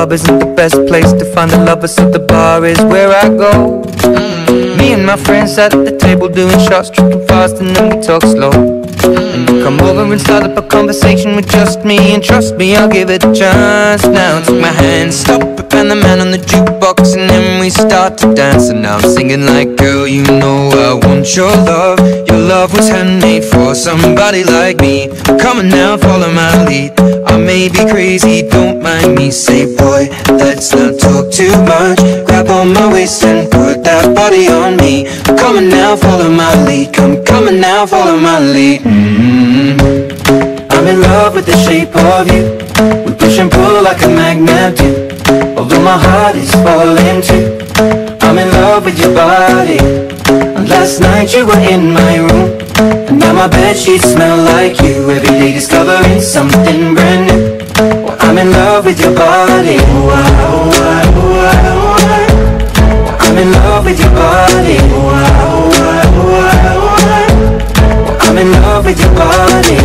club isn't the best place to find a lover, so the bar is where I go. Me and my friends at the table doing shots, tripping fast, and then we talk slow. And you come over and start up a conversation with just me, and trust me, I'll give it a chance. Now take my hand, stop it, and the man on the jukebox, and then we start to dance. And now I'm singing like, girl, you know I want your love. Your love was handmade for somebody like me. Come on now, follow my lead. I may be crazy, don't mind me. Say, boy, let's not talk too much. Grab on my waist and put that body on me. Come on now, follow my lead. Come on now, follow my lead. I'm in love with the shape of you. We push and pull like a magnet do. Although my heart is falling too, I'm in love with your body. And last night you were in my room, and now my bedsheets smell like you. Every day discovering something brand new. Well, I'm in love with your body. I'm in love with your body. I'm in love with your body.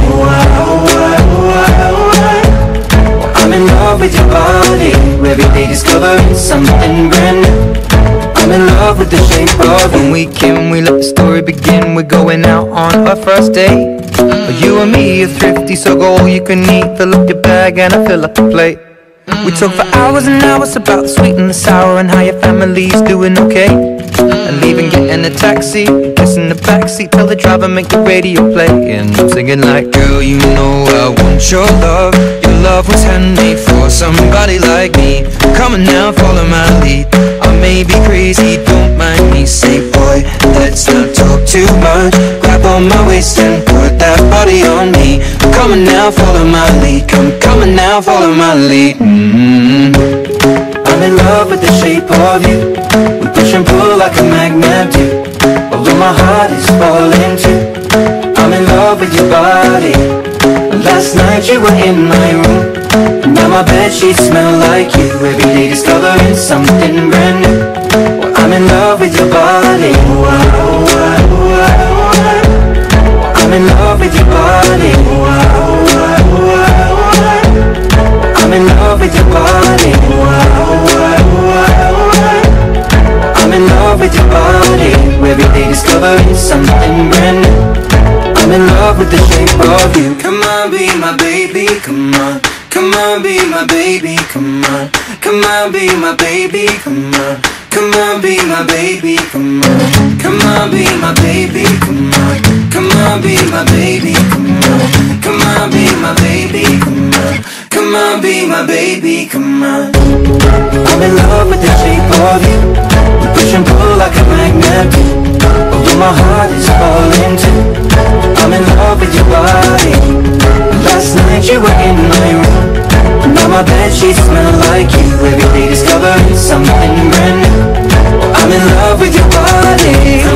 I'm in love with your body. Every day discovering something brand new. I'm in love with the shape of you. When we came, we let the story begin. We're going out on our first date. You and me are thrifty, so go all you can eat. Fill up your bag and I fill up the plate. We talk for hours and hours about the sweet and the sour, and how your family's doing okay. And leaving, getting a taxi, kissing the backseat, tell the driver make the radio play. And I'm singing like, girl, you know I want your love. Your love was handmade for somebody like me. Come on now, follow my lead. I may be crazy, don't mind me. Say, boy, let's not talk too much. Grab on my waist and put that body on me. Come on now, follow my lead. Come on now, follow my lead. I'm in love with the shape of you. We push and pull like a magnet do. Although my heart is falling too, I'm in love with your body. Last night you were in my room, and now my bedsheets smell like you. Every day discovering something brand new. Well, I'm in love with your body. I'm in love with your body. I'm in love with your body. I'm in love with your body. Every day discovering something brand new. I'm in love with the shape of you. Come on, be my baby, come on. Come on, be my baby, come on. Come on, be my baby, come on. Come on, be my baby, come on. Come on, be my baby, come on. Come on, be my baby, come on. Come on, be my baby, come on. Come on, be my baby, come on. I'm in love with the shape of you. We push and pull like a magnet do. Although my heart is falling too, I'm in love with your body. Last night you were in my room, and now my bedsheets smell like you. Every day discovering something brand new. I'm in love with your body.